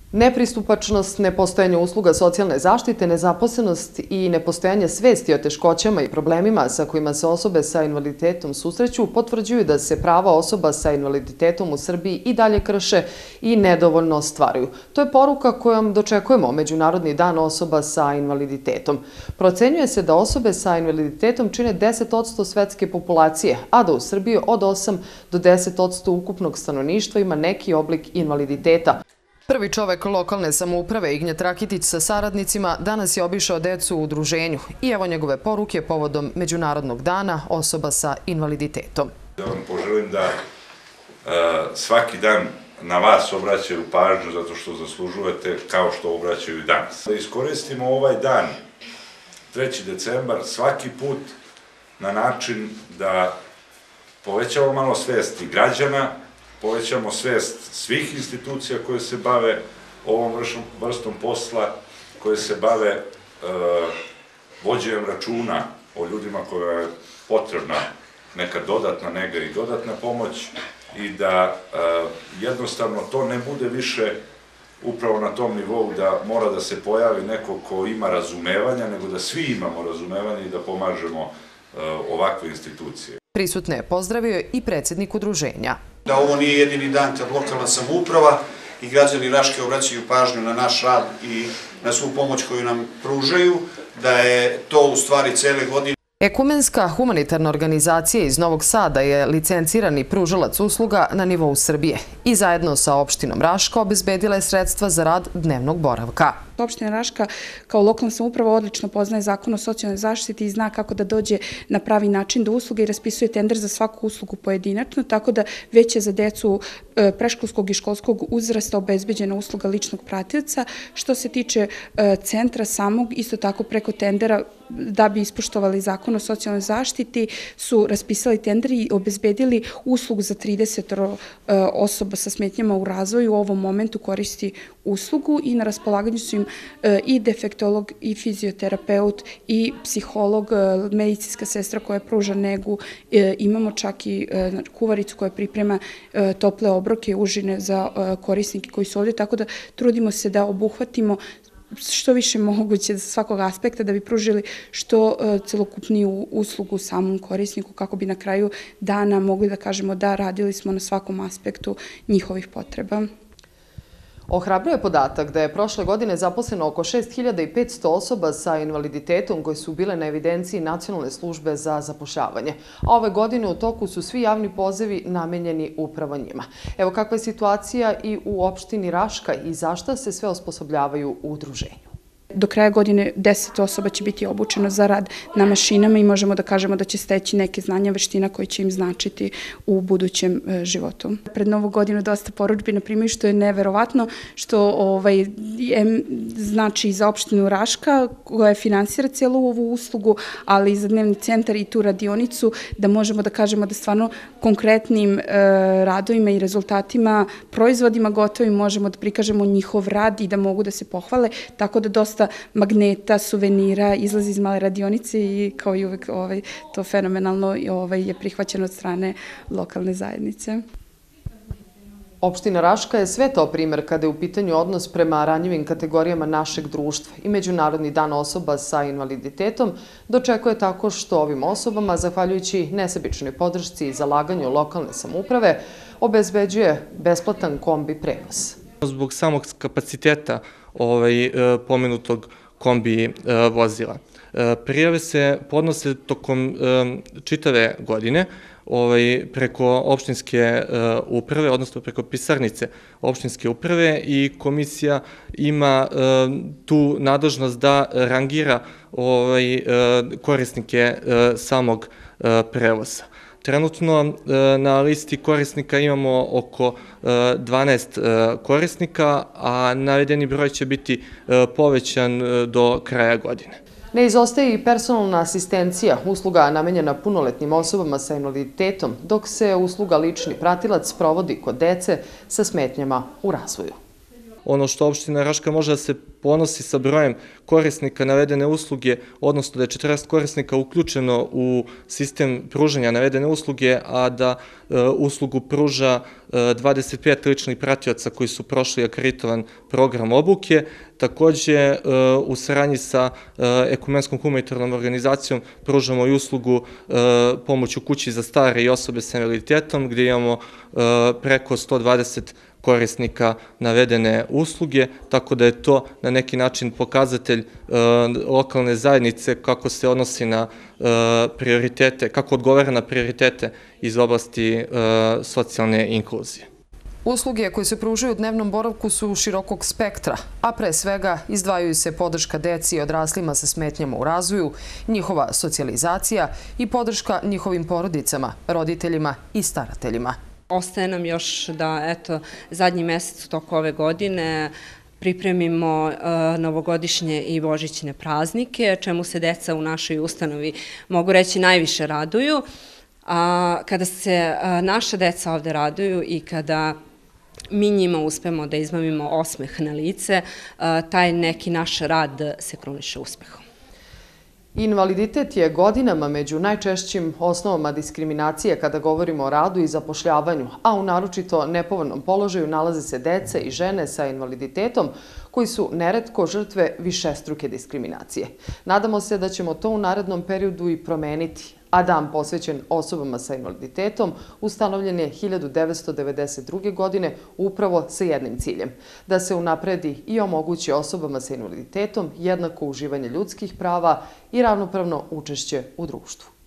Nepristupačnost, nepostojanje usluga socijalne zaštite, nezaposlenost i nepostojanje svesti o teškoćama i problemima sa kojima se osobe sa invaliditetom susreću potvrđuju da se prava osoba sa invaliditetom u Srbiji i dalje krše i nedovoljno ostvaruju. To je poruka kojom dočekujemo Međunarodni dan osoba sa invaliditetom. Procenjuje se da osobe sa invaliditetom čine 10% svetske populacije, a da u Srbiji od 8 do 10% ukupnog stanovništva ima neki oblik invaliditeta. Prvi čovek lokalne samouprave Ignjet Rakitić sa saradnicima danas je obišao decu u udruženju i evo njegove poruke povodom Međunarodnog dana osoba sa invaliditetom. Da vam poželim da svaki dan na vas obraćaju pažnju zato što zaslužujete kao što obraćaju i danas. Da iskoristimo ovaj dan, 3. decembar, svaki put na način da povećamo malo svesti građana, povećamo svest svih institucija koje se bave ovom vrstom posla, koje se bave vođenjem računa o ljudima koja je potrebna neka dodatna nega i dodatna pomoć i da jednostavno to ne bude više upravo na tom nivou da mora da se pojavi neko ko ima razumevanja, nego da svi imamo razumevanja i da pomažemo ovakve institucije. Prisutne je pozdravio i predsjednik udruženja. Da ovo nije jedini dan kad lokalna samouprava i građani Raške obraćaju pažnju na naš rad i na svu pomoć koju nam pružaju, da je to u stvari cele godine. Ekumenska humanitarna organizacija iz Novog Sada je licencirani pružalac usluga na nivou Srbije i zajedno sa opštinom Raška obezbedila je sredstva za rad dnevnog boravka. Opština Raška kao lokalna samouprava odlično poznaje zakon o socijalnoj zaštiti i zna kako da dođe na pravi način do usluge i raspisuje tender za svaku uslugu pojedinačno, tako da već je za decu predškolskog i školskog uzrasta obezbeđena usluga ličnog pratioca. Što se tiče centra samog, isto tako preko tendera da bi ispoštovali zakon o socijalnoj zaštiti su raspisali tender i obezbedili uslugu za 30 osoba sa smetnjama u razvoju. U ovom momentu koristi uslugu i na raspolaganju su im i defektolog i fizioterapeut i psiholog, medicinska sestra koja pruža negu. Imamo čak i kuvaricu koja priprema tople obroke, užine za korisnike koji su ovdje, tako da trudimo se da obuhvatimo što više moguće za svakog aspekta da bi pružili što celokupniju uslugu samom korisniku kako bi na kraju dana mogli da kažemo da radili smo na svakom aspektu njihovih potreba. Ohrabruje podatak da je prošle godine zaposleno oko 6500 osoba sa invaliditetom koje su bile na evidenciji Nacionalne službe za zapošljavanje. A ove godine u toku su svi javni pozivi namenjeni upravo njima. Evo kakva je situacija i u opštini Raška i zašta se sve osposobljavaju u udruženju. Do kraja godine 10 osoba će biti obučeno za rad na mašinama i možemo da kažemo da će steći neke znanja, veština koje će im značiti u budućem životu. Pred Novu godinu dosta porudžbina primaju, što je neverovatno, što znači za opštinu Raška koja finansira cijelu ovu uslugu, ali i za dnevni centar i tu radionicu, da možemo da kažemo da stvarno konkretnim radovima i rezultatima, proizvodima gotovim možemo da prikažemo njihov rad i da mogu da se pohvale, tako da dosta magneta, suvenira, izlazi iz male radionice i kao i uvek to fenomenalno je prihvaćeno od strane lokalne zajednice. Opština Raška je sve to primer kada je u pitanju odnos prema ranjivim kategorijama našeg društva i Međunarodni dan osoba sa invaliditetom dočekuje tako što ovim osobama, zahvaljujući nesebičnoj podršci i zalaganju lokalne samouprave, obezbeđuje besplatan kombi prevoz. Zbog samog kapaciteta pomenutog kombi vozila. Prijave se podnose tokom čitave godine preko opštinske uprave, odnosno preko pisarnice opštinske uprave i komisija ima tu nadležnost da rangira korisnike samog prevoza. Trenutno na listi korisnika imamo oko 12 korisnika, a navedeni broj će biti povećan do kraja godine. Ne izostaje i personalna asistencija, usluga namenjena punoletnim osobama sa invaliditetom, dok se usluga lični pratilac provodi kod dece sa smetnjama u razvoju. ono što opština Raška može da se ponosi sa brojem korisnika navedene usluge, odnosno da je 40 korisnika uključeno u sistem pružanja navedene usluge, a da uslugu pruža 25 ličnih pratioca koji su prošli akreditovan program obuke. Takođe, u saradnji sa Ekumenskom humanitarnom organizacijom pružamo i uslugu pomoć u kući za stare i osobe sa invaliditetom, gde imamo preko 120 korisnika navedene usluge, tako da je to na neki način pokazatelj lokalne zajednice kako se odnosi na prioritete, kako odgovara na prioritete iz oblasti socijalne inkluzije. Usluge koje se pružaju u dnevnom boravku su širokog spektra, a pre svega izdvajaju se podrška deci i odraslima sa smetnjama u razvoju, njihova socijalizacija i podrška njihovim porodicama, roditeljima i starateljima. Ostaje nam još da, eto, zadnji mesec u toku ove godine pripremimo novogodišnje i božićne praznike, čemu se deca u našoj ustanovi, mogu reći, najviše raduju. Kada se naša deca ovde raduju i kada mi njima uspemo da izbavimo osmeh na lice, taj neki naš rad se kruniše uspehom. Invaliditet je godinama među najčešćim osnovama diskriminacije kada govorimo o radu i zapošljavanju, a u naročito nepovoljnom položaju nalaze se deca i žene sa invaliditetom koji su neretko žrtve višestruke diskriminacije. Nadamo se da ćemo to u narednom periodu i promeniti, a dan posvećen osobama sa invaliditetom ustanovljen je 1992. godine upravo sa jednim ciljem, da se unapredi i omogući osobama sa invaliditetom jednako uživanje ljudskih prava i ravnopravno učešće u društvu.